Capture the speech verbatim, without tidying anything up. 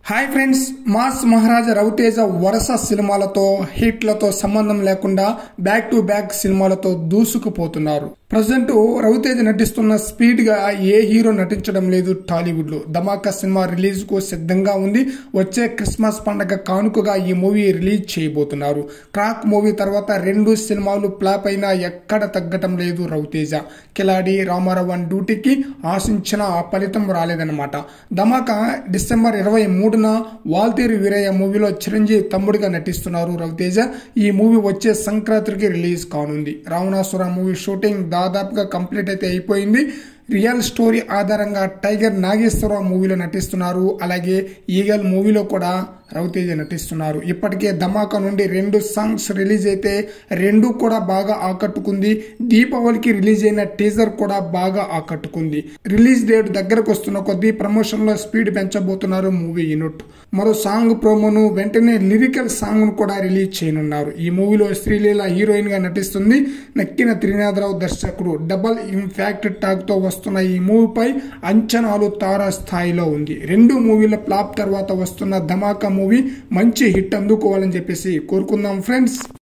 Hi friends, mass Maharaja Ravi Teja వరుస సినిమాలతో హిట్లతో సంబంధం లేకుండా బ్యాక్ టు బ్యాక్ సినిమాలతో దూసుకుపోతున్నారు. ప్రజెంట్ రవితేజ నటిస్తున్న స్పీడ్ గా ఏ హీరో నటించడం లేదు టాలీవుడ్ లో. ధమాకా సినిమా రిలీజ్ కు సిద్ధంగా ఉంది. వచ్చే క్రిస్మస్ పండగ కానుకగా ఈ మూవీ రిలీజ్ చేయబోతున్నారు. క్రాక్ మూవీ తర్వాత రెండు సినిమాలు ఫ్లాప్ అయినా ఎక్కడ తగ్గటం లేదు రవితేజ. కిలాడి, రామారావు డ్యూటీకి ఆశించిన ఆ ఫలితం రాలేదన్నమాట. ధమాకా డిసెంబర్ ఇరవై మూడున వాల్తేరు వీరయ్య మూవీలో చిరంజీవి తమ్ముడిగా నటిస్తున్నారు రవితేజ. ఈ మూవీ వచ్చే సంక్రాంతికి రిలీజ్ కానుంది. రావణాసుర మూవీ షూటింగ్ దాదాపుగా కంప్లీట్ అయితే అయిపోయింది. రియల్ స్టోరీ ఆధారంగా టైగర్ నాగేశ్వరరావు మూవీలో నటిస్తున్నారు. అలాగే ఈగల్ మూవీలో కూడా రవితేజ నటిస్తున్నారు. ఇప్పటికే ధమాకా నుండి రెండు సాంగ్స్ రిలీజ్ అయితే రెండు కూడా బాగా ఆకట్టుకుంది. దీపావళికి రిలీజ్ అయిన టీజర్ కూడా బాగా ఆకట్టుకుంది. రిలీజ్ డేట్ దగ్గరకు వస్తున్న కొద్దీ ప్రమోషన్ లో స్పీడ్ పెంచబోతున్నారు మూవీ యూనిట్. మరో సాంగ్ ప్రోమోను వెంటనే లిరికల్ సాంగ్ ను కూడా రిలీజ్ చేయనున్నారు. ఈ మూవీలో శ్రీలీల హీరోయిన్ గా నటిస్తుంది. నక్కిన త్రినాథరావు దర్శకుడు. డబల్ ఇంపాక్ట్ టాక్ తో వస్తున్న ఈ మూవీపై అంచనాలు తారా స్థాయిలో ఉంది. రెండు మూవీల ఫ్లాప్ తర్వాత వస్తున్న ధమాకా మూవీ మంచి హిట్ అందుకోవాలని చెప్పేసి కోరుకుందాం ఫ్రెండ్స్.